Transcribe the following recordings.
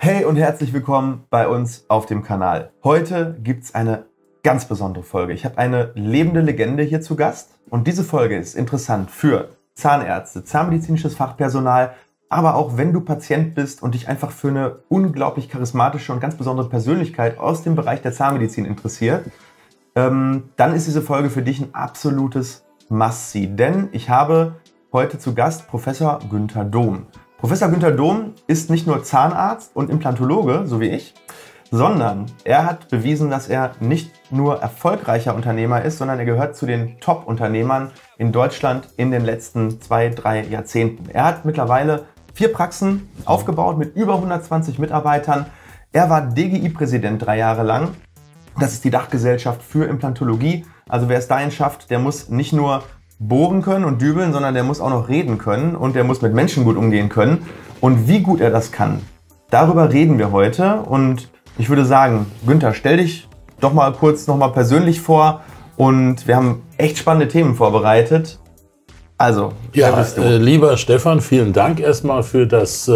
Hey und herzlich willkommen bei uns auf dem Kanal. Heute gibt es eine ganz besondere Folge. Ich habe eine lebende Legende hier zu Gast und diese Folge ist interessant für Zahnärzte, zahnmedizinisches Fachpersonal, aber auch wenn du Patient bist und dich einfach für eine unglaublich charismatische und ganz besondere Persönlichkeit aus dem Bereich der Zahnmedizin interessiert, dann ist diese Folge für dich ein absolutes Must-See. Denn ich habe heute zu Gast Professor Günther Dohm. Professor Günther Dohm ist nicht nur Zahnarzt und Implantologe, so wie ich, sondern er hat bewiesen, dass er nicht nur erfolgreicher Unternehmer ist, sondern er gehört zu den Top-Unternehmern in Deutschland in den letzten 2-3 Jahrzehnten. Er hat mittlerweile 4 Praxen aufgebaut mit über 120 Mitarbeitern. Er war DGI-Präsident 3 Jahre lang. Das ist die Dachgesellschaft für Implantologie. Also wer es dahin schafft, der muss nicht nur bohren können und dübeln, sondern der muss auch noch reden können und der muss mit Menschen gut umgehen können. Und wie gut er das kann, darüber reden wir heute. Und ich würde sagen, Günther, stell dich doch mal kurz noch mal persönlich vor und wir haben echt spannende Themen vorbereitet. Also, wer bist du? Lieber Stefan, vielen Dank erstmal für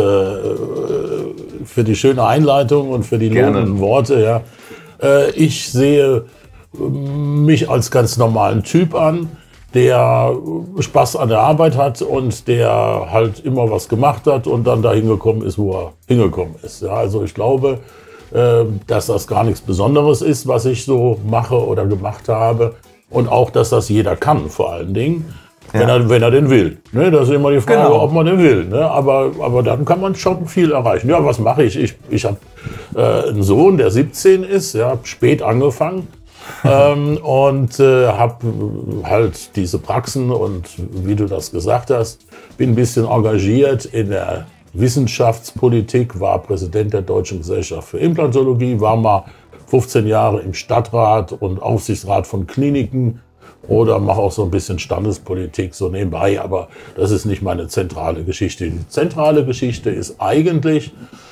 die schöne Einleitung und für die lobenden Worte. Ja. Ich sehe mich als ganz normalen Typ an, der Spaß an der Arbeit hat und der halt immer was gemacht hat und dann dahin gekommen ist, wo er hingekommen ist. Ja, also ich glaube, dass das gar nichts Besonderes ist, was ich so mache oder gemacht habe. Und auch, dass das jeder kann, vor allen Dingen, wenn er denn will. Ne, das ist immer die Frage, ob man den will. Ne? Aber dann kann man schon viel erreichen. Ja, was mache ich? Ich habe einen Sohn, der 17 ist, ja, spät angefangen. Und habe halt diese Praxen und wie du das gesagt hast, bin ein bisschen engagiert in der Wissenschaftspolitik, war Präsident der Deutschen Gesellschaft für Implantologie, war mal 15 Jahre im Stadtrat und Aufsichtsrat von Kliniken oder mache auch so ein bisschen Standespolitik so nebenbei, aber das ist nicht meine zentrale Geschichte. Die zentrale Geschichte ist eigentlich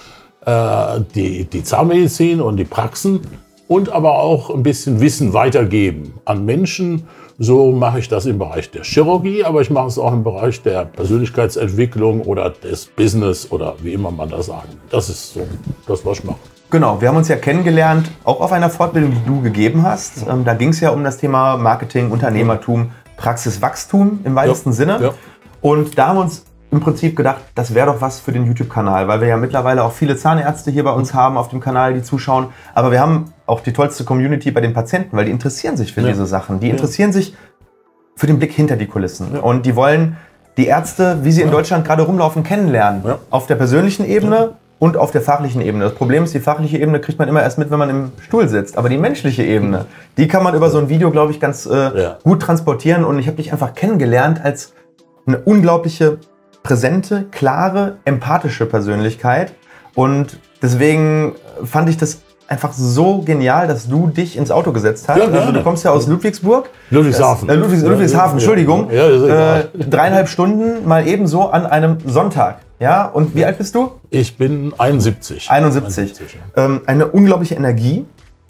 die Zahnmedizin und die Praxen. Und aber auch ein bisschen Wissen weitergeben an Menschen. So mache ich das im Bereich der Chirurgie, aber ich mache es auch im Bereich der Persönlichkeitsentwicklung oder des Business oder wie immer man das sagt. Das ist so das, was ich mache. Genau, wir haben uns ja kennengelernt, auch auf einer Fortbildung, die du gegeben hast. Da ging es ja um das Thema Marketing, Unternehmertum, Praxiswachstum im weitesten Sinne. Ja. Und da haben wir uns im Prinzip gedacht, das wäre doch was für den YouTube-Kanal, weil wir ja mittlerweile auch viele Zahnärzte hier bei uns haben auf dem Kanal, die zuschauen. Aber wir haben auch die tollste Community bei den Patienten, weil die interessieren sich für diese Sachen. Die interessieren sich für den Blick hinter die Kulissen. Ja. Und die wollen die Ärzte, wie sie in Deutschland gerade rumlaufen, kennenlernen. Ja. Auf der persönlichen Ebene und auf der fachlichen Ebene. Das Problem ist, die fachliche Ebene kriegt man immer erst mit, wenn man im Stuhl sitzt. Aber die menschliche Ebene, die kann man über so ein Video, glaube ich, ganz gut transportieren. Und ich habe dich einfach kennengelernt als eine unglaubliche präsente, klare, empathische Persönlichkeit und deswegen fand ich das einfach so genial, dass du dich ins Auto gesetzt hast. Ja, also du kommst ja aus Ludwigsburg. Ludwigshafen. Ludwigshafen, Entschuldigung. Ja, 3,5 Stunden mal ebenso an einem Sonntag. Ja, und wie alt bist du? Ich bin 71. 71. Eine unglaubliche Energie.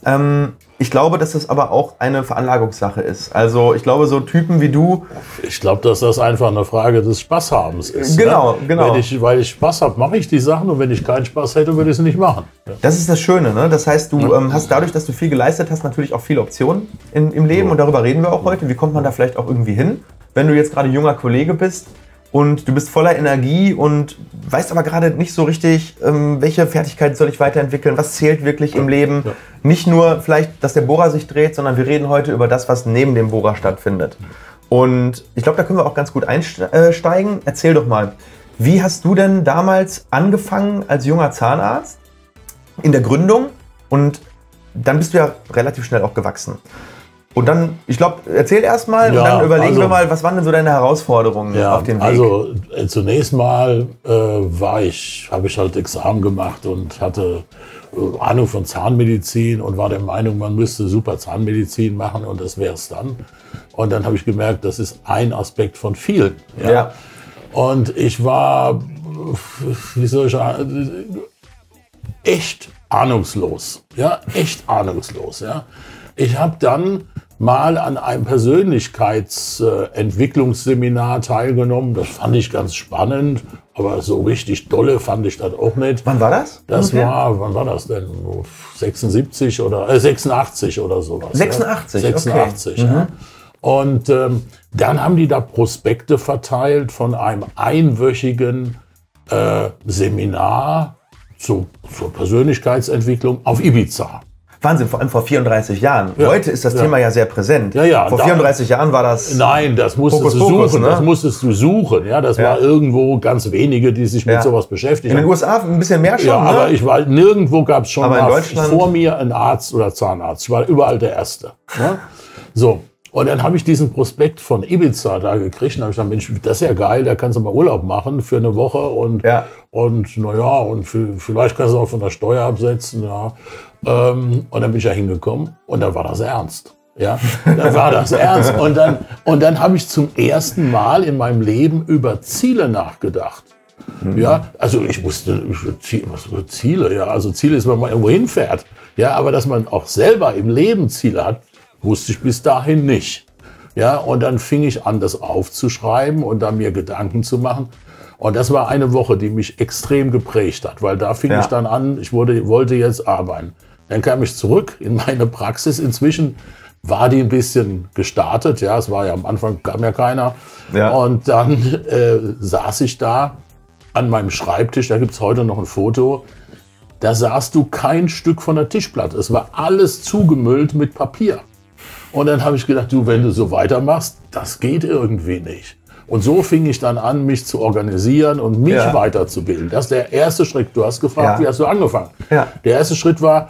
Ich glaube, dass das aber auch eine Veranlagungssache ist. Also ich glaube, so Typen wie du... Ich glaube, dass das einfach eine Frage des Spaßhabens ist. Genau, ne? genau. Weil ich Spaß habe, mache ich die Sachen und wenn ich keinen Spaß hätte, würde ich es nicht machen. Ja. Das ist das Schöne, ne? Das heißt, du hast dadurch, dass du viel geleistet hast, natürlich auch viele Optionen im Leben und darüber reden wir auch heute. Wie kommt man da vielleicht auch irgendwie hin, wenn du jetzt gerade junger Kollege bist? Und du bist voller Energie und weißt aber gerade nicht so richtig, welche Fertigkeit soll ich weiterentwickeln, was zählt wirklich im Leben. Ja. Nicht nur vielleicht, dass der Bohrer sich dreht, sondern wir reden heute über das, was neben dem Bohrer stattfindet. Und ich glaube, da können wir auch ganz gut einsteigen. Erzähl doch mal, wie hast du denn damals angefangen als junger Zahnarzt in der Gründung? Und dann bist du ja relativ schnell auch gewachsen. Und dann, ich glaube, erzähl erst mal und dann überlegen wir mal, was waren denn so deine Herausforderungen auf dem Weg? Also zunächst mal habe ich halt Examen gemacht und hatte Ahnung von Zahnmedizin und war der Meinung, man müsste super Zahnmedizin machen und das wäre es dann. Und dann habe ich gemerkt, das ist ein Aspekt von vielen. Ja. Und ich war, wie soll ich sagen, echt ahnungslos. Ja, echt ahnungslos. Ja. Ich habe dann mal an einem Persönlichkeitsentwicklungsseminar teilgenommen. Das fand ich ganz spannend. Aber so richtig dolle fand ich das auch nicht. Wann war das? Wann war das denn? 76 oder 86 oder sowas. 86, ja? 86, okay. ja. Und dann haben die da Prospekte verteilt von einem einwöchigen Seminar zur Persönlichkeitsentwicklung auf Ibiza. Wahnsinn, vor allem vor 34 Jahren. Ja. Heute ist das Thema ja sehr präsent. Ja, vor 34 Jahren war das... Nein, das musstest du suchen. Ne? Das musstest du suchen. Ja, das war irgendwo ganz wenige, die sich mit sowas beschäftigen. In den USA ein bisschen mehr schon. Ja, ne? aber ich war, nirgendwo gab es schon aber in Deutschland vor mir einen Arzt oder Zahnarzt. Ich war überall der Erste. Ne? So. Und dann habe ich diesen Prospekt von Ibiza da gekriegt und habe ich gesagt, Mensch, das ist ja geil, da kannst du mal Urlaub machen für eine Woche und vielleicht kannst du auch von der Steuer absetzen. Ja. Und dann bin ich da hingekommen und dann war das ernst. Ja, dann war das ernst. Und dann habe ich zum ersten Mal in meinem Leben über Ziele nachgedacht. Ja, also ich wusste, was Ziele, ja, also Ziele ist, wenn man irgendwo hinfährt. Ja, aber dass man auch selber im Leben Ziele hat, wusste ich bis dahin nicht. Ja, und dann fing ich an, das aufzuschreiben und dann mir Gedanken zu machen. Und das war eine Woche, die mich extrem geprägt hat, weil da fing ich dann an, ich wollte jetzt arbeiten. Dann kam ich zurück in meine Praxis. Inzwischen war die ein bisschen gestartet. Ja, es war ja am Anfang, kam ja keiner. Ja. Und dann saß ich da an meinem Schreibtisch, da gibt es heute noch ein Foto. Da sahst du kein Stück von der Tischplatte. Es war alles zugemüllt mit Papier. Und dann habe ich gedacht, du, wenn du so weitermachst, das geht irgendwie nicht. Und so fing ich dann an, mich zu organisieren und mich weiterzubilden. Das ist der erste Schritt. Du hast gefragt, wie hast du angefangen? Ja. Der erste Schritt war,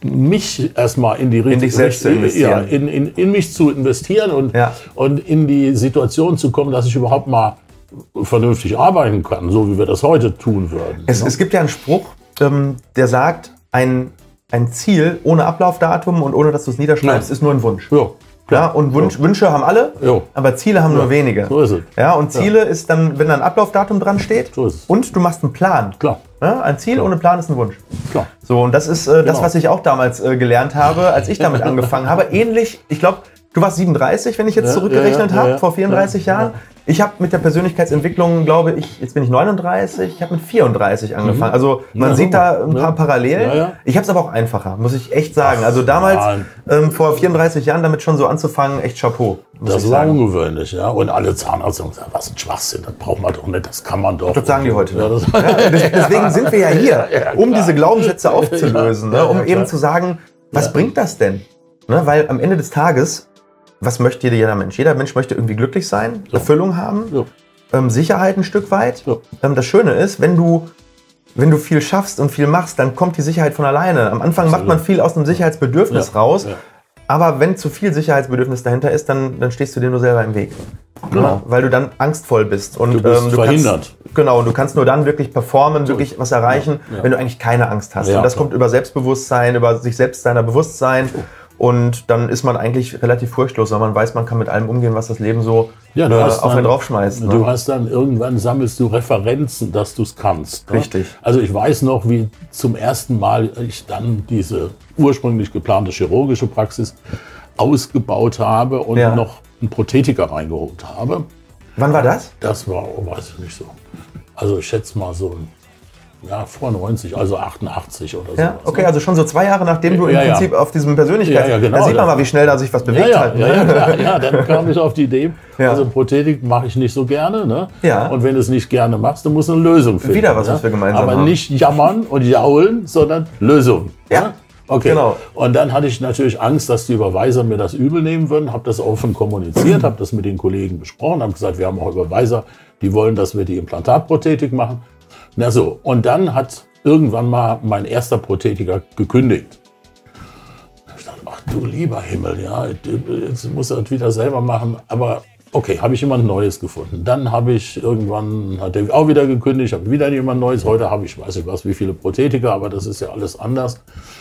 mich erstmal in dich selbst zu investieren. In mich zu investieren und in die Situation zu kommen, dass ich überhaupt mal vernünftig arbeiten kann, so wie wir das heute tun würden. Es gibt ja einen Spruch, der sagt, ein Ziel ohne Ablaufdatum und ohne, dass du es niederschreibst, ist nur ein Wunsch. Ja. Ja, und Wünsche haben alle, aber Ziele haben nur wenige. So ist es. Ja, und Ziele ist dann, wenn da ein Ablaufdatum dran steht und du machst einen Plan. Klar. Ja, ein Ziel ohne Plan ist ein Wunsch. Klar. So, und das ist das, was ich auch damals gelernt habe, als ich damit angefangen habe. Ähnlich, ich glaube, du warst 37, wenn ich jetzt zurückgerechnet habe, vor 34 Jahren. Ja. Ich habe mit der Persönlichkeitsentwicklung, glaube ich, jetzt bin ich 39, ich habe mit 34 angefangen. Also man sieht da ein paar Parallelen. Ja, ja. Ich habe es aber auch einfacher, muss ich echt sagen. Also damals, vor 34 Jahren damit schon so anzufangen, echt Chapeau. Das war ungewöhnlich, ja. Und alle Zahnärzte sagen, was ein Schwachsinn, das braucht man doch nicht, das kann man doch. Das sagen die heute. Deswegen sind wir ja hier, um diese Glaubenssätze aufzulösen, um eben zu sagen, was bringt das denn? Ne, weil am Ende des Tages, was möchte jeder Mensch? Jeder Mensch möchte irgendwie glücklich sein, Erfüllung haben, Sicherheit ein Stück weit. Das Schöne ist, wenn du viel schaffst und viel machst, dann kommt die Sicherheit von alleine. Am Anfang macht man viel aus einem Sicherheitsbedürfnis raus, aber wenn zu viel Sicherheitsbedürfnis dahinter ist, dann stehst du dir nur selber im Weg. Genau. Weil du dann angstvoll bist. Und du bist verhindert. Du kannst nur dann wirklich performen, wirklich was erreichen, wenn du eigentlich keine Angst hast. Und das kommt über Selbstbewusstsein, über sich selbst seiner Bewusstsein. Und dann ist man eigentlich relativ furchtlos, weil man weiß, man kann mit allem umgehen, was das Leben so auf einen draufschmeißt. Ne? Du hast dann irgendwann sammelst du Referenzen, dass du es kannst. Ne? Richtig. Also ich weiß noch, wie zum ersten Mal ich dann diese ursprünglich geplante chirurgische Praxis ausgebaut habe und noch einen Prothetiker reingeholt habe. Wann war das? Das war, weiß ich nicht so. Also ich schätze mal so vor 90, also 88 oder so. Ja, okay, also schon so 2 Jahre, nachdem du im Prinzip auf diesem Persönlichkeits... genau, da sieht man mal, wie schnell da sich was bewegt hat. Ja, dann kam ich auf die Idee, also Prothetik mache ich nicht so gerne. Ne? Ja. Und wenn du es nicht gerne machst, dann musst du eine Lösung finden. Wieder was wir gemeinsam haben. Aber nicht jammern und jaulen, sondern Lösung. Ja. Ne? Okay. Genau. Und dann hatte ich natürlich Angst, dass die Überweiser mir das übel nehmen würden, habe das offen kommuniziert, habe das mit den Kollegen besprochen, habe gesagt, wir haben auch Überweiser, die wollen, dass wir die Implantatprothetik machen. Na so, und dann hat irgendwann mal mein erster Prothetiker gekündigt. Ich dachte, ach du lieber Himmel, jetzt muss er das wieder selber machen. Aber okay, habe ich jemand Neues gefunden. Dann hat der auch wieder gekündigt, habe wieder jemand Neues. Heute habe ich, weiß nicht was, wie viele Prothetiker, aber das ist ja alles anders.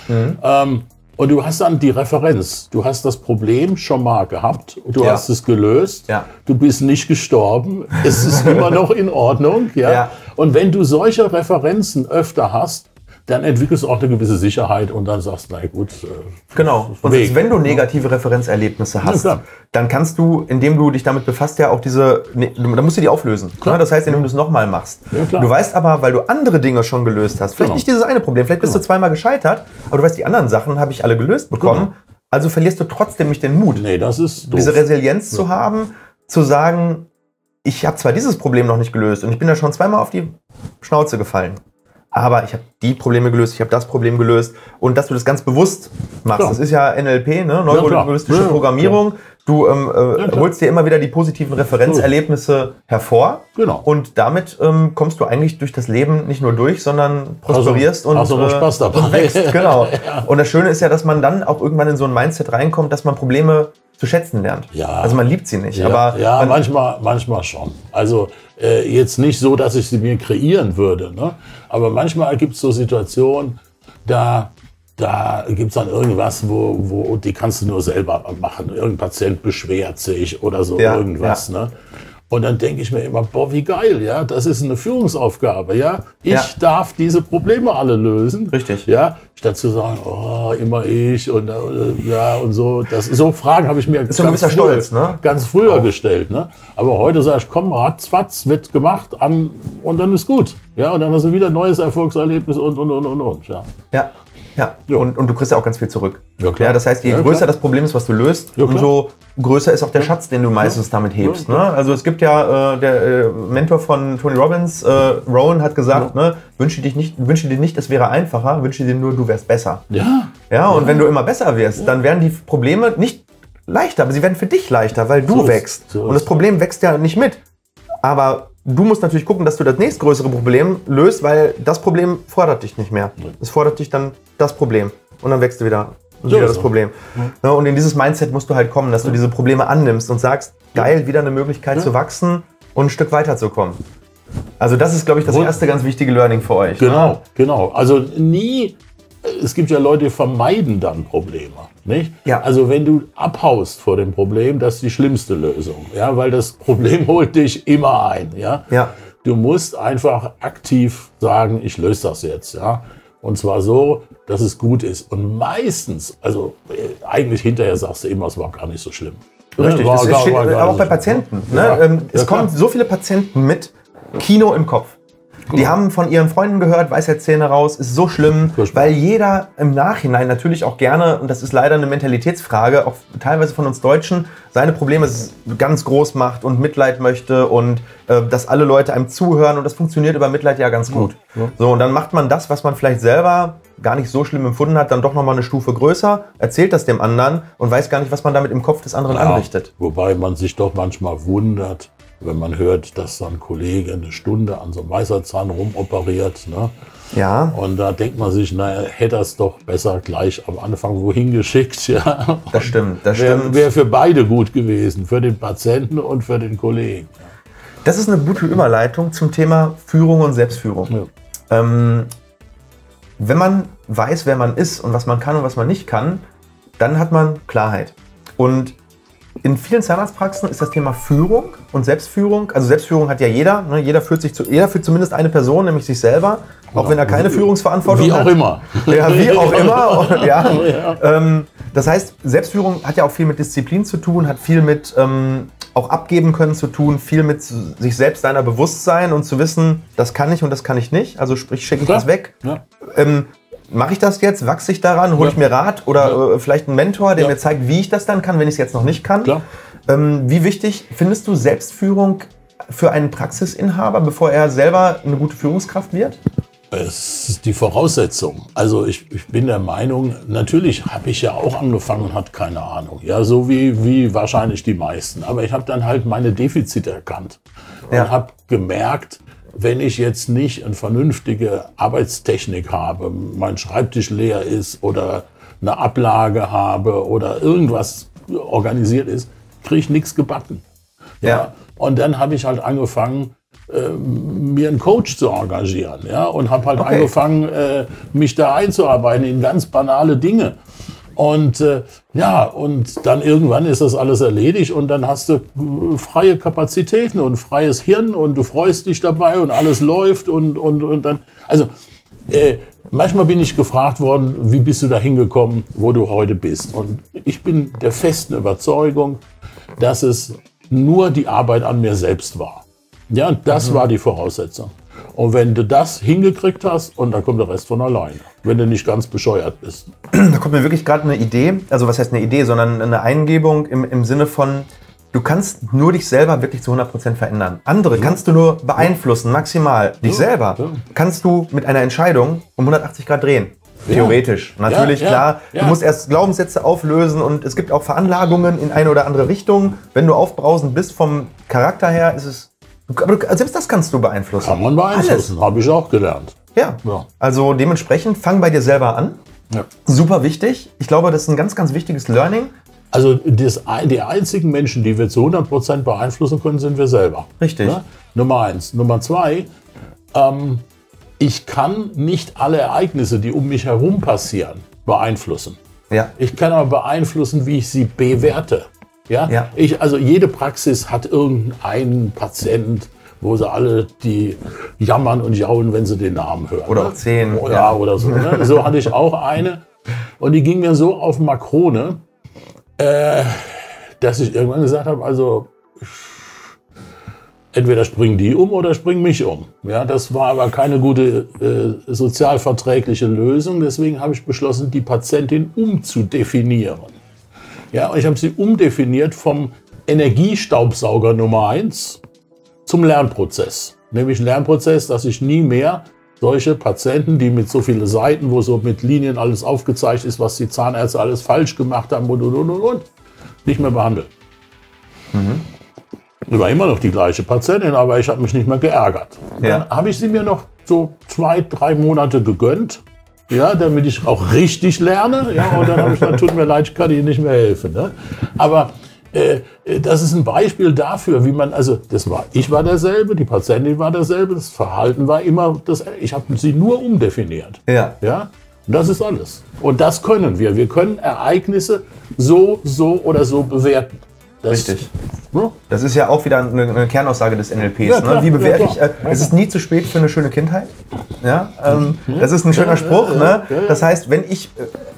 Und du hast dann die Referenz. Du hast das Problem schon mal gehabt. Du hast es gelöst. Ja. Du bist nicht gestorben. Es ist immer noch in Ordnung. Ja? Und wenn du solche Referenzen öfter hast, dann entwickelst du auch eine gewisse Sicherheit und dann sagst du, na gut. Genau. Und selbst wenn du negative Referenzerlebnisse hast, dann kannst du, indem du dich damit befasst, ja auch dann musst du die auflösen. Klar. Das heißt, indem du es nochmal machst. Ja, du weißt aber, weil du andere Dinge schon gelöst hast, vielleicht nicht dieses eine Problem, vielleicht bist du zweimal gescheitert, aber du weißt, die anderen Sachen habe ich alle gelöst bekommen. Also verlierst du trotzdem nicht den Mut. Nee, das ist doof. Diese Resilienz zu haben, zu sagen, ich habe zwar dieses Problem noch nicht gelöst und ich bin da schon zweimal auf die Schnauze gefallen, aber ich habe die Probleme gelöst, ich habe das Problem gelöst und dass du das ganz bewusst machst. Das ist ja NLP, ne? Neurolinguistische Programmierung. Du holst dir immer wieder die positiven Referenzerlebnisse hervor und damit kommst du eigentlich durch das Leben nicht nur durch, sondern prosperierst und Spaß dabei. Wächst. Genau. Und das Schöne ist ja, dass man dann auch irgendwann in so ein Mindset reinkommt, dass man Probleme zu schätzen lernt. Ja. Also man liebt sie nicht. Aber manchmal schon. Also jetzt nicht so, dass ich sie mir kreieren würde. Ne? Aber manchmal gibt es so Situationen, da gibt es dann irgendwas, wo die kannst du nur selber machen. Irgendein Patient beschwert sich oder so irgendwas. Ja. Ne? Und dann denke ich mir immer, boah, wie geil, ja, das ist eine Führungsaufgabe, ja. Ich darf diese Probleme alle lösen. Richtig. Ja, statt zu sagen, oh, immer ich und so. So Fragen habe ich mir ganz früher gestellt. Ne? Aber heute sage ich, komm, ratzfatz, wird gemacht und dann ist gut. Ja, und dann hast du wieder ein neues Erfolgserlebnis und. Ja. Und du kriegst ja auch ganz viel zurück. Ja, klar. Ja, das heißt, je größer das Problem ist, was du löst, umso größer ist auch der Schatz, den du meistens damit hebst. Ne? Also es gibt ja, der Mentor von Tony Robbins, Rowan, hat gesagt, ne, wünsche dir nicht, es wäre einfacher, wünsche dir nur, du wärst besser. Ja, und wenn du immer besser wirst, dann werden die Probleme nicht leichter, aber sie werden für dich leichter, weil du wächst. Und das Problem wächst ja nicht mit. Aber du musst natürlich gucken, dass du das nächstgrößere Problem löst, weil das Problem fordert dich nicht mehr. Es fordert dich dann das Problem. Und dann wächst du wieder das Problem. Ja, und in dieses Mindset musst du halt kommen, dass du diese Probleme annimmst und sagst, geil, wieder eine Möglichkeit zu wachsen und ein Stück weiterzukommen. Also das ist, glaube ich, das erste ganz wichtige Learning für euch. Genau. Also es gibt ja Leute, die vermeiden dann Probleme. Nicht? Ja. Also wenn du abhaust vor dem Problem, das ist die schlimmste Lösung. Ja, weil das Problem holt dich immer ein. Ja? Du musst einfach aktiv sagen, ich löse das jetzt. Ja? Und zwar so, dass es gut ist. Und meistens, also eigentlich hinterher sagst du immer, es war gar nicht so schlimm. Richtig, auch bei Patienten. Ne? Es kommen so viele Patienten mit Kino im Kopf. Die haben von ihren Freunden gehört, Weisheitszähne raus, ist so schlimm, weil jeder im Nachhinein natürlich auch gerne, und das ist leider eine Mentalitätsfrage, auch teilweise von uns Deutschen, seine Probleme ganz groß macht und Mitleid möchte und dass alle Leute einem zuhören und das funktioniert über Mitleid ja ganz gut. So, und dann macht man das, was man vielleicht selber gar nicht so schlimm empfunden hat, dann doch nochmal eine Stufe größer, erzählt das dem anderen und weiß gar nicht, was man damit im Kopf des anderen anrichtet. Wobei man sich doch manchmal wundert, wenn man hört, dass so ein Kollege eine Stunde an so einem Weisheitszahn rumoperiert. Ne? Ja. Und da denkt man sich, naja, hätte er es doch besser gleich am Anfang wohin geschickt. Ja? Das stimmt. Wäre für beide gut gewesen, für den Patienten und für den Kollegen. Das ist eine gute Überleitung zum Thema Führung und Selbstführung. Ja. Wenn man weiß, wer man ist und was man kann und was man nicht kann, dann hat man Klarheit. Und in vielen Zahnarztpraxen ist das Thema Führung und Selbstführung. Also Selbstführung hat ja jeder. Ne? Jeder führt zumindest eine Person, nämlich sich selber, auch wenn er keine Führungsverantwortung hat. Wie auch immer. Ja, wie auch immer. Das heißt, Selbstführung hat ja auch viel mit Disziplin zu tun, hat viel mit auch abgeben können zu tun, viel mit sich selbst seiner Bewusstsein und zu wissen, das kann ich und das kann ich nicht. Also sprich, schicke ich das weg. Ja. Mache ich das jetzt? Wachse ich daran? Hole ich mir Rat? Oder vielleicht einen Mentor, der mir zeigt, wie ich das dann kann, wenn ich es jetzt noch nicht kann? Wie wichtig findest du Selbstführung für einen Praxisinhaber, bevor er selber eine gute Führungskraft wird? Es ist die Voraussetzung. Also ich bin der Meinung, natürlich habe ich ja auch angefangen und hatte keine Ahnung. Ja, so wie wahrscheinlich die meisten. Aber ich habe dann halt meine Defizite erkannt und habe gemerkt, wenn ich jetzt nicht eine vernünftige Arbeitstechnik habe, mein Schreibtisch leer ist oder eine Ablage habe oder irgendwas organisiert ist, kriege ich nichts gebacken. Ja. Und dann habe ich halt angefangen, mir einen Coach zu engagieren. Ja? Und habe halt angefangen, mich da einzuarbeiten in ganz banale Dinge. Und und dann irgendwann ist das alles erledigt und dann hast du freie Kapazitäten und freies Hirn und du freust dich dabei und alles läuft und dann, also Manchmal bin ich gefragt worden, wie bist du da hingekommen, wo du heute bist? Und ich bin der festen Überzeugung, dass es nur die Arbeit an mir selbst war. Ja, und das war die Voraussetzung. Und wenn du das hingekriegt hast, und dann kommt der Rest von alleine, wenn du nicht ganz bescheuert bist. Da kommt mir wirklich gerade eine Idee, also was heißt eine Idee, sondern eine Eingebung im Sinne von, du kannst nur dich selber wirklich zu 100% verändern. Andere kannst du nur beeinflussen, maximal. Dich selber kannst du mit einer Entscheidung um 180 Grad drehen. Theoretisch. Natürlich, klar. Du musst erst Glaubenssätze auflösen und es gibt auch Veranlagungen in eine oder andere Richtung. Wenn du aufbrausend bist vom Charakter her, ist es... Aber selbst das kannst du beeinflussen. Kann man beeinflussen, habe ich auch gelernt. Ja. Also dementsprechend, fang bei dir selber an. Ja. Super wichtig. Ich glaube, das ist ein ganz, ganz wichtiges Learning. Also die einzigen Menschen, die wir zu 100% beeinflussen können, sind wir selber. Richtig. Ja? Nummer 1. Nummer 2, ich kann nicht alle Ereignisse, die um mich herum passieren, beeinflussen. Ja. Ich kann aber beeinflussen, wie ich sie bewerte. Ja? Ja. Also jede Praxis hat irgendeinen Patient, wo sie alle die jammern und jauen, wenn sie den Namen hören. Oder auch 10. Ja, oder so. Ne? So hatte ich auch eine. Und die ging mir so auf Makrone, dass ich irgendwann gesagt habe, also entweder springen die um oder springen mich um. Ja, das war aber keine gute sozialverträgliche Lösung. Deswegen habe ich beschlossen, die Patientin umzudefinieren. Ja, und ich habe sie umdefiniert vom Energiestaubsauger Nummer 1 zum Lernprozess. Nämlich ein Lernprozess, dass ich nie mehr solche Patienten, die mit so vielen Seiten, wo so mit Linien alles aufgezeigt ist, was die Zahnärzte alles falsch gemacht haben und, nicht mehr behandeln. War immer noch die gleiche Patientin, aber ich habe mich nicht mehr geärgert. Ja. Dann habe ich sie mir noch so 2-3 Monate gegönnt, ja, damit ich auch richtig lerne. Ja, und dann habe ich gesagt, tut mir leid, ich kann Ihnen nicht mehr helfen. Ne? Aber das ist ein Beispiel dafür, wie man, also ich war derselbe, die Patientin war derselbe, das Verhalten war immer das, ich habe sie nur umdefiniert. Ja. Ja, und das ist alles. Und das können wir. Wir können Ereignisse so oder so bewerten. Richtig. Das ist ja auch wieder eine Kernaussage des NLPs. Ja, klar, wie bewerte ich? Es ist nie zu spät für eine schöne Kindheit. Ja, das ist ein schöner Spruch. Ne? Das heißt, wenn ich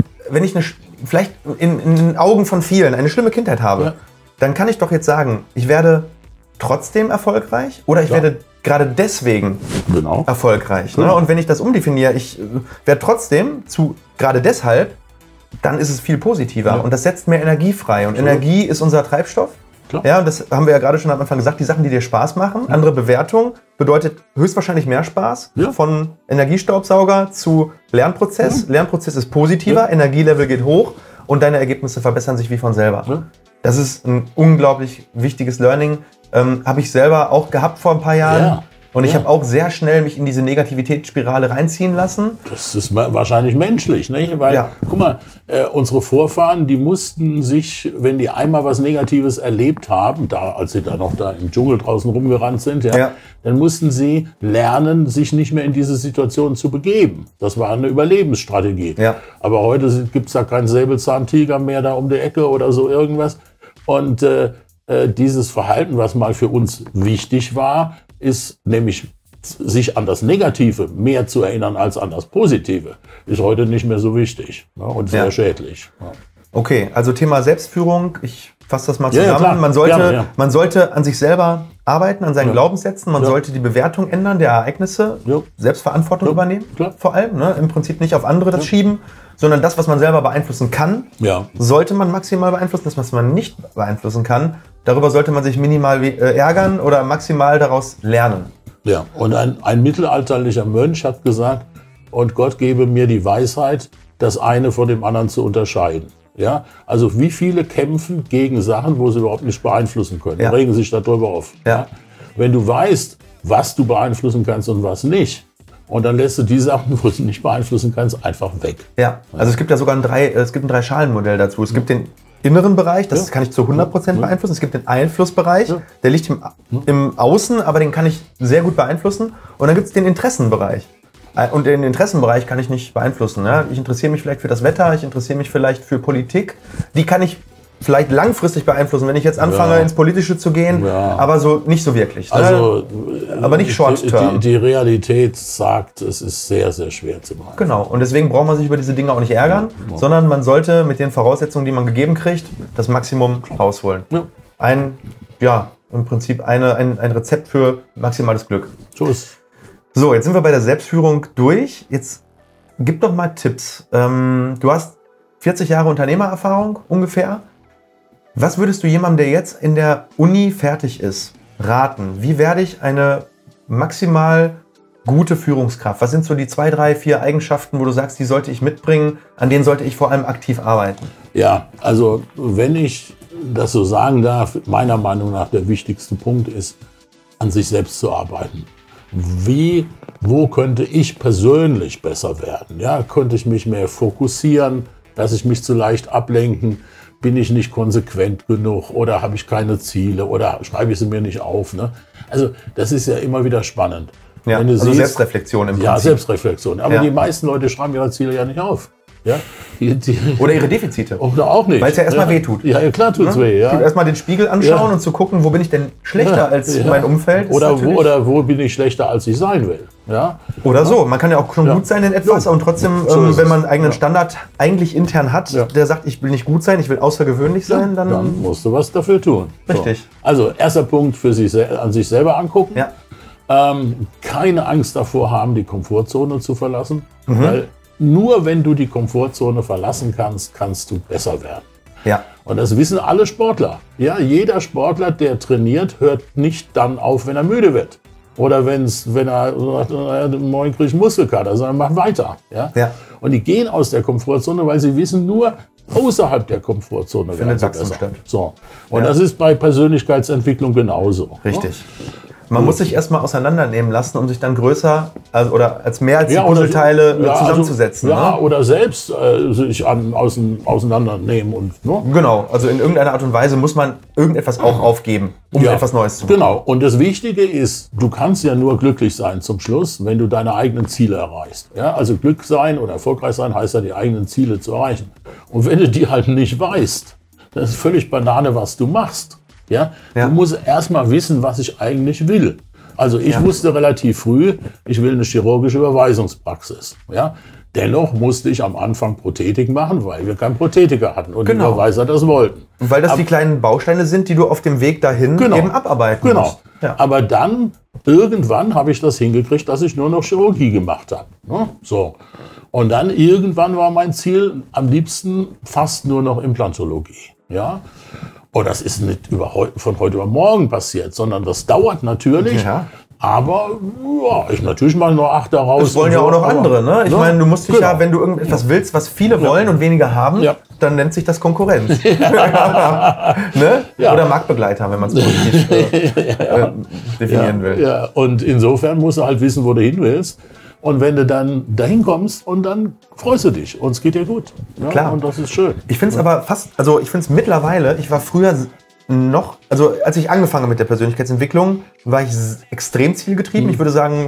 vielleicht in den Augen von vielen eine schlimme Kindheit habe, dann kann ich doch jetzt sagen, ich werde trotzdem erfolgreich oder ich werde gerade deswegen erfolgreich. Ne? Und wenn ich das umdefiniere, ich werde trotzdem gerade deshalb, dann ist es viel positiver und das setzt mehr Energie frei. Und Energie ist unser Treibstoff. Ja, und das haben wir ja gerade schon am Anfang gesagt, die Sachen, die dir Spaß machen. Andere Bewertung bedeutet höchstwahrscheinlich mehr Spaß. Von Energiestaubsauger zu Lernprozess. Lernprozess ist positiver, Energielevel geht hoch und deine Ergebnisse verbessern sich wie von selber. Das ist ein unglaublich wichtiges Learning. Habe ich selber auch gehabt vor ein paar Jahren. Und ich habe auch sehr schnell mich in diese Negativitätsspirale reinziehen lassen. Das ist wahrscheinlich menschlich, nicht? Weil, guck mal, unsere Vorfahren, die mussten sich, wenn die einmal was Negatives erlebt haben, als sie da noch im Dschungel draußen rumgerannt sind, dann mussten sie lernen, sich nicht mehr in diese Situation zu begeben. Das war eine Überlebensstrategie. Aber heute gibt es da keinen Säbelzahntiger mehr da um die Ecke oder so irgendwas. Und dieses Verhalten, was mal für uns wichtig war, ist nämlich, sich an das Negative mehr zu erinnern als an das Positive, ist heute nicht mehr so wichtig und sehr schädlich. Okay, also Thema Selbstführung, ich fasse das mal zusammen. Man sollte an sich selber arbeiten, an seinen Glaubenssätzen, man sollte die Bewertung ändern der Ereignisse, Selbstverantwortung übernehmen, vor allem. Ne? Im Prinzip nicht auf andere das schieben, sondern das, was man selber beeinflussen kann, sollte man maximal beeinflussen. Das, was man nicht beeinflussen kann, darüber sollte man sich minimal ärgern oder maximal daraus lernen. Ja, und ein mittelalterlicher Mönch hat gesagt, und Gott gebe mir die Weisheit, das eine von dem anderen zu unterscheiden. Ja, also wie viele kämpfen gegen Sachen, wo sie überhaupt nicht beeinflussen können, regen sich darüber auf. Ja. Wenn du weißt, was du beeinflussen kannst und was nicht, und dann lässt du die Sachen, wo du nicht beeinflussen kannst, einfach weg. Ja, also es gibt ja sogar ein 3-Schalen-Modell dazu. Es gibt den inneren Bereich, das kann ich zu 100% beeinflussen. Es gibt den Einflussbereich, der liegt im Außen, aber den kann ich sehr gut beeinflussen. Und dann gibt es den Interessenbereich. Und den Interessenbereich kann ich nicht beeinflussen. Ja? Ich interessiere mich vielleicht für das Wetter, ich interessiere mich vielleicht für Politik. Die kann ich vielleicht langfristig beeinflussen, wenn ich jetzt anfange, ins Politische zu gehen, aber so nicht so wirklich. Ne? Also, aber nicht short-term. Die Realität sagt, es ist sehr, sehr schwer zu machen. Genau, und deswegen braucht man sich über diese Dinge auch nicht ärgern, sondern man sollte mit den Voraussetzungen, die man gegeben kriegt, das Maximum rausholen. Ja. Im Prinzip ein Rezept für maximales Glück. So, jetzt sind wir bei der Selbstführung durch. Jetzt gib doch mal Tipps. Du hast 40 Jahre Unternehmererfahrung ungefähr. Was würdest du jemandem, der jetzt in der Uni fertig ist, raten? Wie werde ich eine maximal gute Führungskraft? Was sind so die 2, 3, 4 Eigenschaften, wo du sagst, die sollte ich mitbringen, an denen sollte ich vor allem aktiv arbeiten? Ja, also wenn ich das so sagen darf, meiner Meinung nach der wichtigste Punkt ist, an sich selbst zu arbeiten. Wo könnte ich persönlich besser werden? Ja, könnte ich mich mehr fokussieren? Lasse ich mich zu leicht ablenken? Bin ich nicht konsequent genug? Oder habe ich keine Ziele? Oder schreibe ich sie mir nicht auf? Ne? Also das ist ja immer wieder spannend. Ja, wenn du also siehst, Selbstreflexion im Prinzip. Ja, Selbstreflexion. Aber die meisten Leute schreiben ihre Ziele ja nicht auf. Ja? Oder ihre Defizite. Oder auch nicht. Weil es ja erstmal weh tut. Ja, klar tut es weh. Ja. Erstmal den Spiegel anschauen und zu gucken, wo bin ich denn schlechter als mein Umfeld. Oder wo bin ich schlechter, als ich sein will. Ja? Oder so. Man kann ja auch schon gut sein in etwas und trotzdem, wenn man einen eigenen Standard eigentlich intern hat, der sagt, ich will nicht gut sein, ich will außergewöhnlich sein, dann musst du was dafür tun. Richtig. So. Also erster Punkt, an sich selber angucken. Ja. Keine Angst davor haben, die Komfortzone zu verlassen. Weil nur wenn du die Komfortzone verlassen kannst, kannst du besser werden. Ja. Und das wissen alle Sportler. Ja, jeder Sportler, der trainiert, hört nicht dann auf, wenn er müde wird. Oder wenn er sagt, morgen kriege ich Muskelkater, sondern macht weiter. Ja? Und die gehen aus der Komfortzone, weil sie wissen, nur außerhalb der Komfortzone findet Wachstum statt. So. Und das ist bei Persönlichkeitsentwicklung genauso. Richtig. Man muss sich erstmal auseinandernehmen lassen, um sich dann größer oder als mehr als die Puzzleteile zusammenzusetzen. Oder selbst sich auseinandernehmen. Und, ne? Genau, also in irgendeiner Art und Weise muss man irgendetwas auch aufgeben, um etwas Neues zu machen. Genau, und das Wichtige ist, du kannst ja nur glücklich sein zum Schluss, wenn du deine eigenen Ziele erreichst. Ja? Also Glück sein oder erfolgreich sein heißt ja, die eigenen Ziele zu erreichen. Und wenn du die halt nicht weißt, das ist völlig Banane, was du machst. Ja? Du musst erstmal wissen, was ich eigentlich will. Also ich wusste relativ früh, ich will eine chirurgische Überweisungspraxis. Ja? Dennoch musste ich am Anfang Prothetik machen, weil wir keinen Prothetiker hatten und die Überweiser das wollten. Und weil das die kleinen Bausteine sind, die du auf dem Weg dahin eben abarbeiten musst. Ja. Aber dann, irgendwann habe ich das hingekriegt, dass ich nur noch Chirurgie gemacht habe. Ne? So. Und dann irgendwann war mein Ziel, am liebsten fast nur noch Implantologie. Ja? Und das ist nicht von heute über morgen passiert, sondern das dauert natürlich. Ja. Aber ich natürlich mal nur 8 daraus. Das wollen ja auch noch andere. Ne? Ich meine, du musst dich wenn du irgendetwas willst, was viele wollen und wenige haben, dann nennt sich das Konkurrenz. Ne? Oder Marktbegleiter, wenn man es politisch definieren will. Ja. Und insofern musst du halt wissen, wo du hin willst. Und wenn du dann dahin kommst und dann freust du dich und es geht dir gut. Ja, klar. Und das ist schön. Ich finde es aber ich finde es mittlerweile, ich war früher noch, also als ich angefangen habe mit der Persönlichkeitsentwicklung, war ich extrem zielgetrieben. Ich würde sagen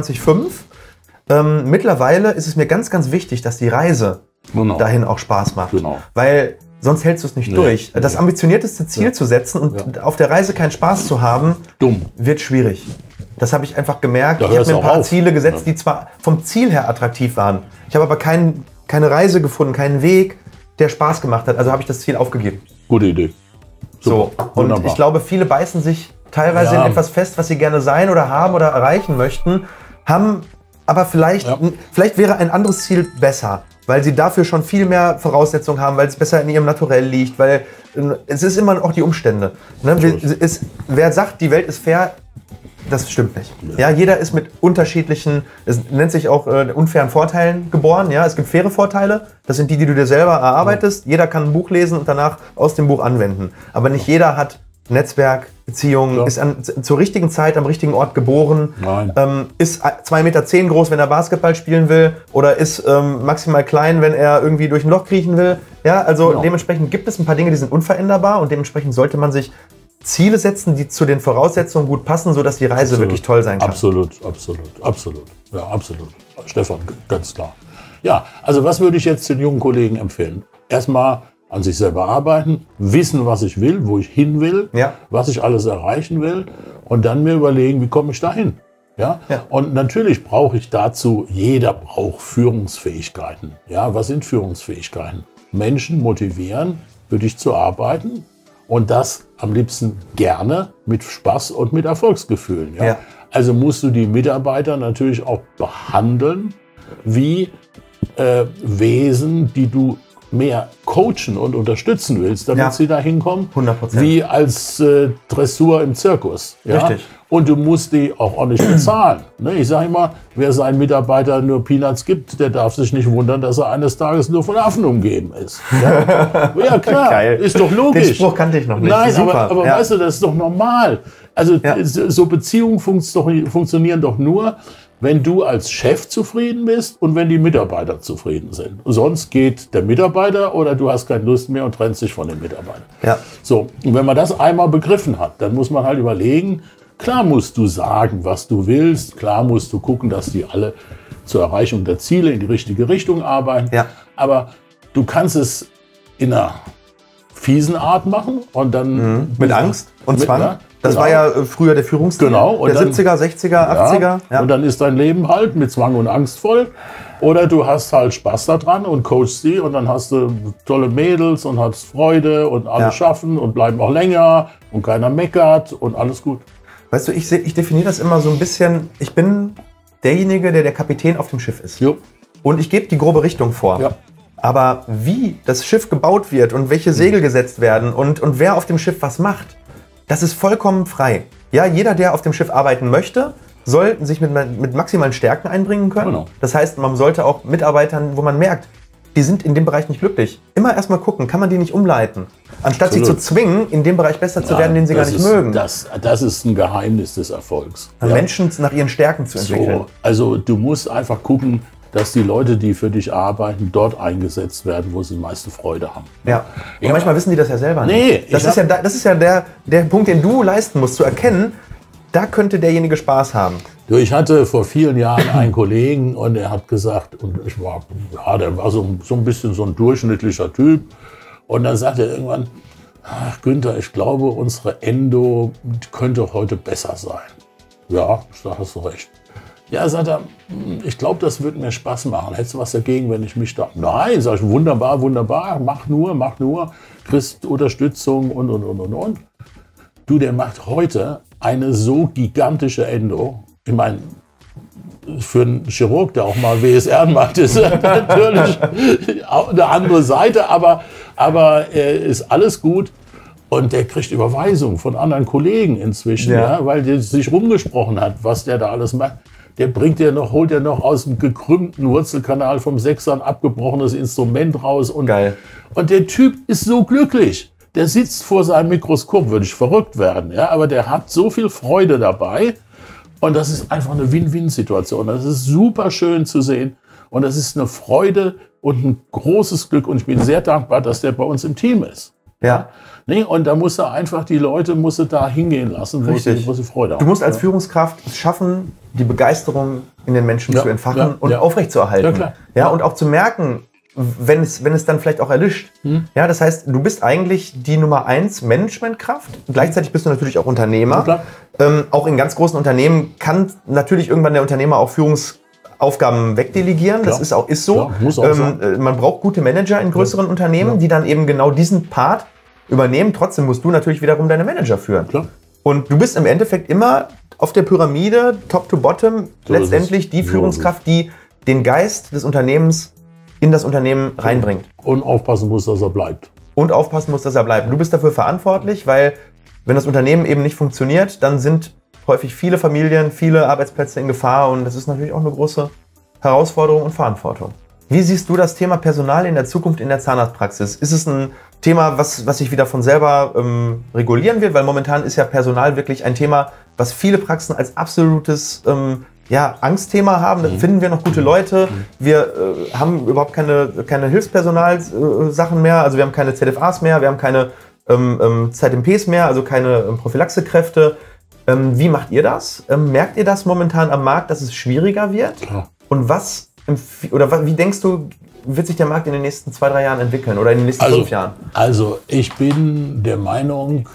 95,5. Mittlerweile ist es mir ganz, ganz wichtig, dass die Reise dahin auch Spaß macht. Genau. Weil sonst hältst du es nicht durch. Das ambitionierteste Ziel zu setzen und auf der Reise keinen Spaß zu haben, wird schwierig. Das habe ich einfach gemerkt. Ich habe mir ein paar Ziele gesetzt, die zwar vom Ziel her attraktiv waren. Ich habe aber keine Reise gefunden, keinen Weg, der Spaß gemacht hat. Also habe ich das Ziel aufgegeben. Gute Idee. So. Und ich glaube, viele beißen sich teilweise in etwas fest, was sie gerne sein oder haben oder erreichen möchten, haben aber vielleicht wäre ein anderes Ziel besser, weil sie dafür schon viel mehr Voraussetzungen haben, weil es besser in ihrem Naturell liegt, weil es ist immer auch die Umstände. Ne? Wer sagt, die Welt ist fair, das stimmt nicht. Ja, jeder ist mit unterschiedlichen, es nennt sich auch unfairen Vorteilen geboren. Ja, es gibt faire Vorteile, das sind die du dir selber erarbeitest. Jeder kann ein Buch lesen und danach aus dem Buch anwenden. Aber nicht jeder hat Netzwerk, Beziehungen, ist zur richtigen Zeit am richtigen Ort geboren, ist 2,10 Meter groß, wenn er Basketball spielen will, oder ist maximal klein, wenn er irgendwie durch ein Loch kriechen will. Ja, also dementsprechend gibt es ein paar Dinge, die sind unveränderbar und dementsprechend sollte man sich Ziele setzen, die zu den Voraussetzungen gut passen, sodass die Reise wirklich toll sein kann. Absolut. Ja, absolut. Stefan, ganz klar. Ja, also was würde ich jetzt den jungen Kollegen empfehlen? Erstmal an sich selber arbeiten, wissen, was ich will, wo ich hin will, was ich alles erreichen will und dann mir überlegen, wie komme ich dahin. Ja? Und natürlich brauche ich dazu, jeder braucht Führungsfähigkeiten. Ja, was sind Führungsfähigkeiten? Menschen motivieren, für dich zu arbeiten und das am liebsten gerne mit Spaß und mit Erfolgsgefühlen. Ja? Also musst du die Mitarbeiter natürlich auch behandeln wie Wesen, die du mehr coachen und unterstützen willst, damit sie da hinkommen, 100%. Wie als Dressur im Zirkus. Ja? Richtig. Und du musst die auch ordentlich bezahlen. Ne? Ich sage immer, wer seinen Mitarbeitern nur Peanuts gibt, der darf sich nicht wundern, dass er eines Tages nur von Affen umgeben ist. Ja, ja klar, Geil. Ist doch logisch. Den Spruch kannte ich noch nicht. Nein, aber weißt du, das ist doch normal. Also so Beziehungen funktionieren doch nur, wenn du als Chef zufrieden bist und wenn die Mitarbeiter zufrieden sind. Sonst geht der Mitarbeiter oder du hast keine Lust mehr und trennst dich von den Mitarbeitern. Ja. So, und wenn man das einmal begriffen hat, dann muss man halt überlegen, klar musst du sagen, was du willst, klar musst du gucken, dass die alle zur Erreichung der Ziele in die richtige Richtung arbeiten. Ja. Aber du kannst es in einer fiesen Art machen und dann... Mit Angst und Zwang. Das war ja früher der Führungsstil, und der dann, 70er, 60er, 80er. Ja. Und dann ist dein Leben halt mit Zwang und Angst voll. Oder du hast halt Spaß daran und coachst sie und dann hast du tolle Mädels und hast Freude und alle schaffen und bleiben auch länger und keiner meckert und alles gut. Weißt du, ich definiere das immer so ein bisschen, ich bin derjenige, der Kapitän auf dem Schiff ist. Jo. Und ich gebe die grobe Richtung vor. Ja. Aber wie das Schiff gebaut wird und welche Segel gesetzt werden und wer auf dem Schiff was macht, das ist vollkommen frei. Ja, jeder, der auf dem Schiff arbeiten möchte, soll sich mit maximalen Stärken einbringen können. Genau. Das heißt, man sollte auch Mitarbeitern, wo man merkt, die sind in dem Bereich nicht glücklich, immer erstmal gucken, kann man die nicht umleiten? Anstatt sie zu zwingen, in dem Bereich besser zu werden, den sie gar nicht mögen. Das ist ein Geheimnis des Erfolgs. Menschen nach ihren Stärken zu entwickeln. So, also du musst einfach gucken, dass die Leute, die für dich arbeiten, dort eingesetzt werden, wo sie die meiste Freude haben. Ja. Und manchmal wissen die das ja selber nicht. Nee, das ist ja der Punkt, den du leisten musst, zu erkennen, da könnte derjenige Spaß haben. Du, ich hatte vor vielen Jahren einen Kollegen und er hat gesagt, und der war so ein bisschen so ein durchschnittlicher Typ. Und dann sagte er irgendwann, ach Günther, ich glaube, unsere Endo könnte heute besser sein. Ja, da hast du recht. Ja, sagt er, ich glaube, das würde mir Spaß machen. Hättest du was dagegen, wenn ich mich da... Nein, sag ich, wunderbar, mach nur, kriegst Unterstützung und. Du, der macht heute eine so gigantische Endo. Ich meine, für einen Chirurg, der auch mal WSR macht, ist natürlich eine andere Seite, aber ist alles gut. Und der kriegt Überweisungen von anderen Kollegen inzwischen, weil der sich rumgesprochen hat, was der da alles macht. Der holt ja noch aus dem gekrümmten Wurzelkanal vom Sechser ein abgebrochenes Instrument raus. Geil. Und der Typ ist so glücklich. Der sitzt vor seinem Mikroskop, würde ich verrückt werden. Ja? Aber der hat so viel Freude dabei. Und das ist einfach eine Win-Win-Situation. Das ist super schön zu sehen. Und das ist eine Freude und ein großes Glück. Und ich bin sehr dankbar, dass der bei uns im Team ist. Ja. Nee, und da musst du einfach die Leute da hingehen lassen, wo sie Freude haben. Du musst als Führungskraft es schaffen, die Begeisterung in den Menschen zu entfachen und aufrechtzuerhalten. Ja, klar. Ja, und auch zu merken, wenn es dann vielleicht auch erlischt. Ja, das heißt, du bist eigentlich die Nummer 1 Managementkraft. Gleichzeitig bist du natürlich auch Unternehmer. Ja, auch in ganz großen Unternehmen kann natürlich irgendwann der Unternehmer auch Führungsaufgaben wegdelegieren. Das ist so. Ja, muss auch sein. Man braucht gute Manager in größeren Unternehmen, die dann eben genau diesen Part übernehmen. Trotzdem musst du natürlich wiederum deine Manager führen. Klar. Und du bist im Endeffekt immer auf der Pyramide, top to bottom, letztendlich die Führungskraft, die den Geist des Unternehmens in das Unternehmen reinbringt. Und aufpassen muss, dass er bleibt. Du bist dafür verantwortlich, weil wenn das Unternehmen eben nicht funktioniert, dann sind häufig viele Familien, viele Arbeitsplätze in Gefahr und das ist natürlich auch eine große Herausforderung und Verantwortung. Wie siehst du das Thema Personal in der Zukunft in der Zahnarztpraxis? Ist es ein Thema, was sich wieder von selber regulieren wird? Weil momentan ist ja Personal wirklich ein Thema, was viele Praxen als absolutes Angstthema haben. Da finden wir noch gute Leute. Wir haben überhaupt keine Hilfspersonalsachen mehr. Also wir haben keine ZFAs mehr, wir haben keine ZMPs mehr, also keine Prophylaxekräfte. Wie macht ihr das? Merkt ihr das momentan am Markt, dass es schwieriger wird? Klar. Und wie denkst du, wird sich der Markt in den nächsten 2, 3 Jahren entwickeln oder in den nächsten 5 Jahren? Also ich bin der Meinung,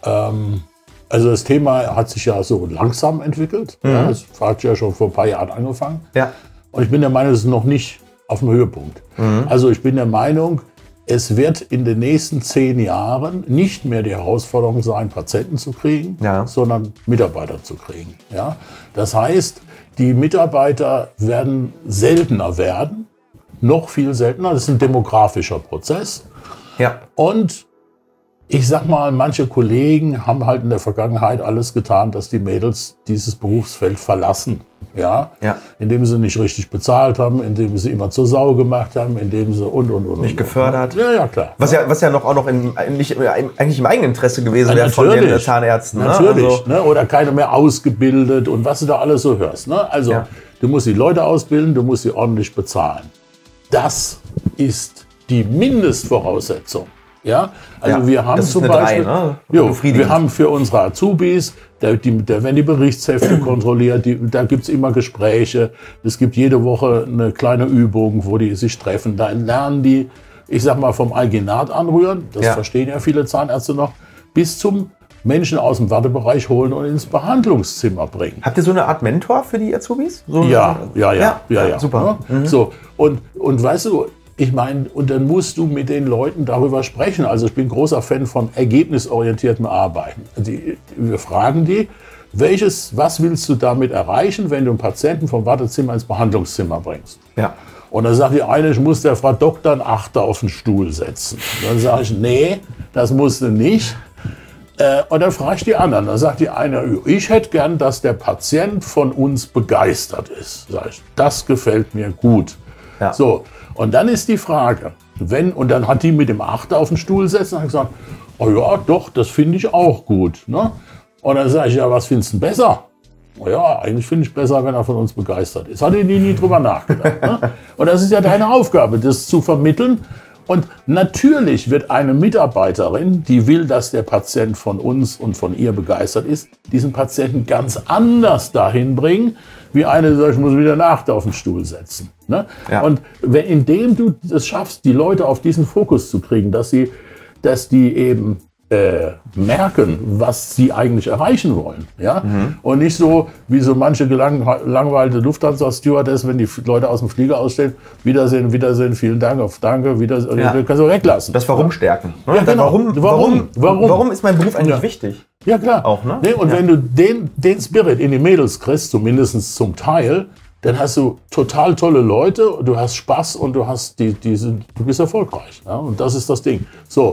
also das Thema hat sich ja so langsam entwickelt. Ja, das hat ja schon vor ein paar Jahren angefangen. Ja. Und ich bin der Meinung, es ist noch nicht auf dem Höhepunkt. Also ich bin der Meinung, es wird in den nächsten 10 Jahren nicht mehr die Herausforderung sein, Patienten zu kriegen, sondern Mitarbeiter zu kriegen. Ja? Das heißt, die Mitarbeiter werden seltener werden, noch viel seltener. Das ist ein demografischer Prozess. Ja. Und ich sag mal, manche Kollegen haben halt in der Vergangenheit alles getan, dass die Mädels dieses Berufsfeld verlassen. Ja? Indem sie nicht richtig bezahlt haben, indem sie immer zur Sau gemacht haben, indem sie und. Nicht gefördert. Ja, klar. Was ja auch noch eigentlich im eigenen Interesse gewesen wäre von den Zahnärzten. Natürlich. Ne? Also, ne? Oder keiner mehr ausgebildet und was du da alles so hörst. Ne? Also du musst die Leute ausbilden, du musst sie ordentlich bezahlen. Das ist die Mindestvoraussetzung. Ja, also wir haben zum Beispiel, 3, ne? Wir haben für unsere Azubis, da werden die Berichtshefte kontrolliert, da gibt es immer Gespräche, es gibt jede Woche eine kleine Übung, wo die sich treffen, da lernen die, ich sag mal, vom Alginat anrühren, das verstehen ja viele Zahnärzte noch, bis zum Menschen aus dem Wartebereich holen und ins Behandlungszimmer bringen. Habt ihr so eine Art Mentor für die Azubis? Ja. Super. Ja? So, und weißt du, ich meine, und dann musst du mit den Leuten darüber sprechen. Also ich bin großer Fan von ergebnisorientiertem Arbeiten. Wir fragen die, was willst du damit erreichen, wenn du einen Patienten vom Wartezimmer ins Behandlungszimmer bringst? Ja. Und dann sagt die eine, ich muss der Frau Doktor einen Achter auf den Stuhl setzen. Dann sage ich, nee, das musst du nicht. Und dann frage ich die anderen. Dann sagt die eine, ich hätte gern, dass der Patient von uns begeistert ist. Sag ich, das gefällt mir gut. Ja. So, und dann ist die Frage, und dann hat die mit dem Achter auf den Stuhl gesetzt und hat gesagt, oh ja, doch, das finde ich auch gut. Ne? Und dann sage ich, ja, was findest du besser? Oh ja, eigentlich finde ich besser, wenn er von uns begeistert ist. Hatte die nie drüber nachgedacht. Ne? Und das ist ja deine Aufgabe, das zu vermitteln. Und natürlich wird eine Mitarbeiterin, die will, dass der Patient von uns und von ihr begeistert ist, diesen Patienten ganz anders dahin bringen, wie eine, die sagt, ich muss wieder einen Achter auf den Stuhl setzen. Ne? Ja. Und indem du es schaffst, die Leute auf diesen Fokus zu kriegen, dass die eben merken, was sie eigentlich erreichen wollen. Ja? Und nicht so, wie so manche gelangweilte Lufthansa-Stewardess, wenn die Leute aus dem Flieger ausstellen, Wiedersehen, vielen Dank, auf Danke, Wiedersehen, kannst du weglassen. Das Warum stärken. Ne? Ja, genau. Warum ist mein Beruf eigentlich wichtig? Ja, klar. Auch, ne? Nee, und wenn du den Spirit in die Mädels kriegst, zumindest zum Teil, dann hast du total tolle Leute, du hast Spaß und du bist erfolgreich. Ja? Und das ist das Ding. So,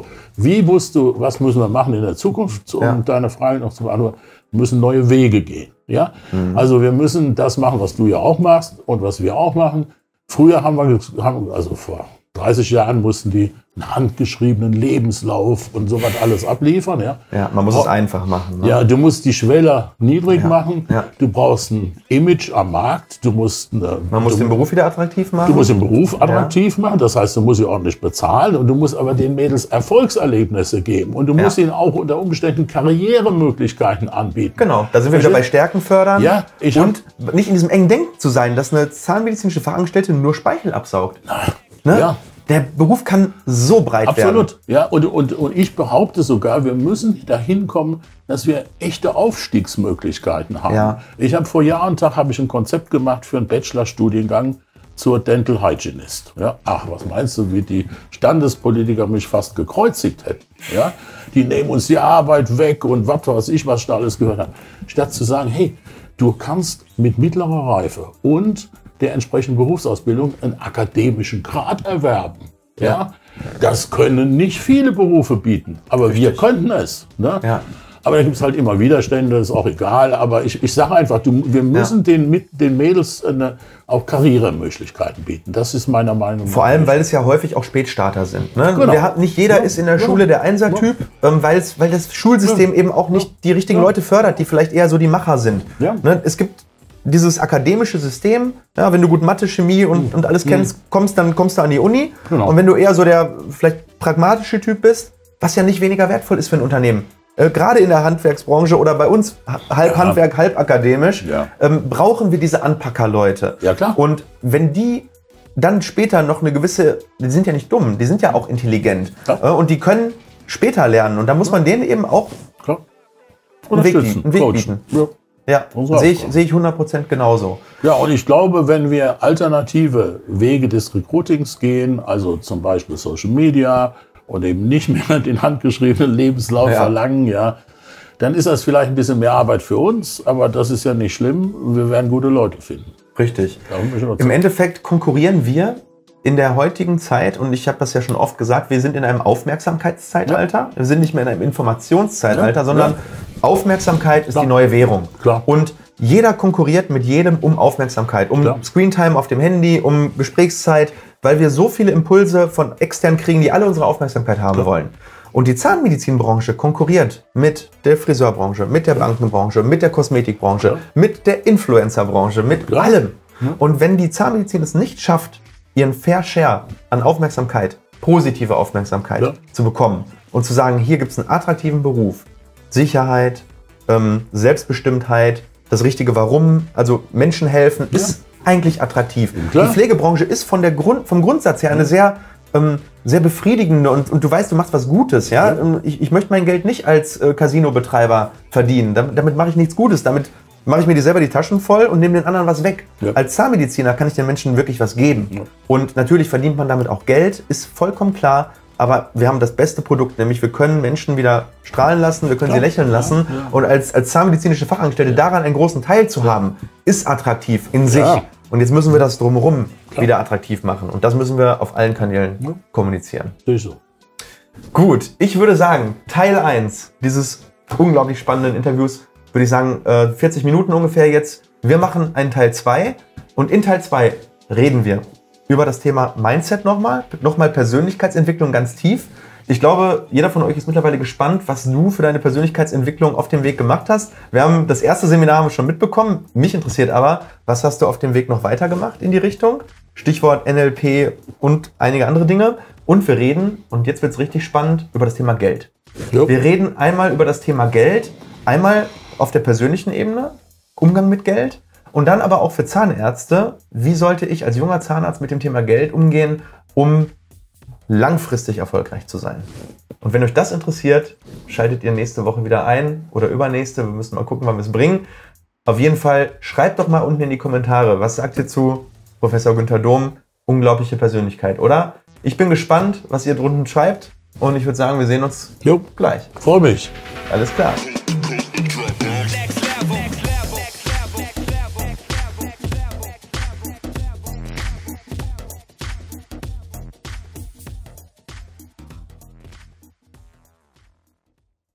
was müssen wir machen in der Zukunft, um deine Frage noch zu beantworten? Wir müssen neue Wege gehen. Ja? Also wir müssen das machen, was du ja auch machst und was wir auch machen. Früher also vor 30 Jahren mussten die einen handgeschriebenen Lebenslauf und sowas alles abliefern. Ja, man muss es einfach machen. Ne? Ja, du musst die Schwelle niedrig machen. Ja. Du brauchst ein Image am Markt. Man muss den Beruf wieder attraktiv machen. Du musst den Beruf attraktiv machen. Das heißt, du musst sie ordentlich bezahlen und du musst aber den Mädels Erfolgserlebnisse geben. Und du musst ihnen auch unter Umständen Karrieremöglichkeiten anbieten. Genau, da sind wir wieder bei Stärken fördern. Ja, und nicht in diesem engen Denken zu sein, dass eine zahnmedizinische Fachangestellte nur Speichel absaugt. Ne? Ja. Der Beruf kann so breit werden. Absolut. Ja, und ich behaupte sogar, wir müssen dahin kommen, dass wir echte Aufstiegsmöglichkeiten haben. Ja. Ich habe vor Jahr und Tag ein Konzept gemacht für einen Bachelorstudiengang zur Dental Hygienist. Ja, ach, was meinst du, wie die Standespolitiker mich fast gekreuzigt hätten? Ja, die nehmen uns die Arbeit weg und was weiß ich, was ich da alles gehört habe. Statt zu sagen, hey, du kannst mit mittlerer Reife und der entsprechenden Berufsausbildung einen akademischen Grad erwerben. Ja? Das können nicht viele Berufe bieten, aber wir könnten es. Ne? Ja. Aber da gibt es halt immer Widerstände, ist auch egal. Aber ich sage einfach, wir müssen den Mädels auch Karrieremöglichkeiten bieten. Das ist meiner Meinung nach. Vor allem, weil es ja häufig auch Spätstarter sind. Ne? Genau. Nicht jeder ist in der Schule der Einser-Typ, weil das Schulsystem eben auch nicht die richtigen Leute fördert, die vielleicht eher so die Macher sind. Ja. Ne? Es gibt dieses akademische System, ja, wenn du gut Mathe, Chemie und alles kennst, dann kommst du an die Uni. Genau. Und wenn du eher so der vielleicht pragmatische Typ bist, was ja nicht weniger wertvoll ist für ein Unternehmen, gerade in der Handwerksbranche oder bei uns halb Handwerk, halb akademisch, brauchen wir diese Anpackerleute. Ja, klar. Und wenn die dann später noch eine gewisse, die sind ja nicht dumm, die sind ja auch intelligent. Ja. Und die können später lernen. Und da muss man denen eben auch einen Weg bieten. Ja, sehe ich 100% genauso. Ja, und ich glaube, wenn wir alternative Wege des Recruitings gehen, also zum Beispiel Social Media und eben nicht mehr den handgeschriebenen Lebenslauf verlangen, dann ist das vielleicht ein bisschen mehr Arbeit für uns, aber das ist ja nicht schlimm. Wir werden gute Leute finden. Richtig. Im Endeffekt konkurrieren wir in der heutigen Zeit, und ich habe das ja schon oft gesagt, wir sind in einem Aufmerksamkeitszeitalter. Ja. Wir sind nicht mehr in einem Informationszeitalter, sondern Aufmerksamkeit ist die neue Währung. Klar. Und jeder konkurriert mit jedem um Aufmerksamkeit, um Screentime auf dem Handy, um Gesprächszeit, weil wir so viele Impulse von extern kriegen, die alle unsere Aufmerksamkeit haben wollen. Und die Zahnmedizinbranche konkurriert mit der Friseurbranche, mit der Bankenbranche, mit der Kosmetikbranche, mit der Influencerbranche, mit allem. Und wenn die Zahnmedizin es nicht schafft, ihren Fair Share an Aufmerksamkeit, positive Aufmerksamkeit zu bekommen und zu sagen, hier gibt es einen attraktiven Beruf, Sicherheit, Selbstbestimmtheit, das richtige Warum, also Menschen helfen, ist eigentlich attraktiv. Die Pflegebranche ist vom Grundsatz her eine sehr befriedigende und du weißt, du machst was Gutes. Ja? Ich möchte mein Geld nicht als Casino-Betreiber verdienen. Damit mache ich nichts Gutes. Damit mache ich mir selber die Taschen voll und nehme den anderen was weg. Ja. Als Zahnmediziner kann ich den Menschen wirklich was geben. Ja. Und natürlich verdient man damit auch Geld, ist vollkommen klar. Aber wir haben das beste Produkt, nämlich wir können Menschen wieder strahlen lassen, wir können sie lächeln lassen. Ja. Und als zahnmedizinische Fachangestellte daran einen großen Teil zu haben, ist attraktiv in sich. Ja. Und jetzt müssen wir das drumherum wieder attraktiv machen. Und das müssen wir auf allen Kanälen kommunizieren. So. Gut, ich würde sagen, Teil 1 dieses unglaublich spannenden Interviews, würde ich sagen, 40 Minuten ungefähr jetzt. Wir machen einen Teil 2 und in Teil 2 reden wir über das Thema Mindset nochmal Persönlichkeitsentwicklung ganz tief. Ich glaube, jeder von euch ist mittlerweile gespannt, was du für deine Persönlichkeitsentwicklung auf dem Weg gemacht hast. Wir haben das erste Seminar schon mitbekommen. Mich interessiert aber, was hast du auf dem Weg noch weiter gemacht in die Richtung? Stichwort NLP und einige andere Dinge. Und wir reden, und jetzt wird es richtig spannend, über das Thema Geld. Jo. Wir reden einmal über das Thema Geld, einmal auf der persönlichen Ebene, Umgang mit Geld, und dann aber auch für Zahnärzte, wie sollte ich als junger Zahnarzt mit dem Thema Geld umgehen, um langfristig erfolgreich zu sein. Und wenn euch das interessiert, schaltet ihr nächste Woche wieder ein oder übernächste. Wir müssen mal gucken, wann wir es bringen. Auf jeden Fall schreibt doch mal unten in die Kommentare, was sagt ihr zu Professor Günther Dohm? Unglaubliche Persönlichkeit, oder? Ich bin gespannt, was ihr drunten schreibt, und ich würde sagen, wir sehen uns gleich. Freue mich. Alles klar.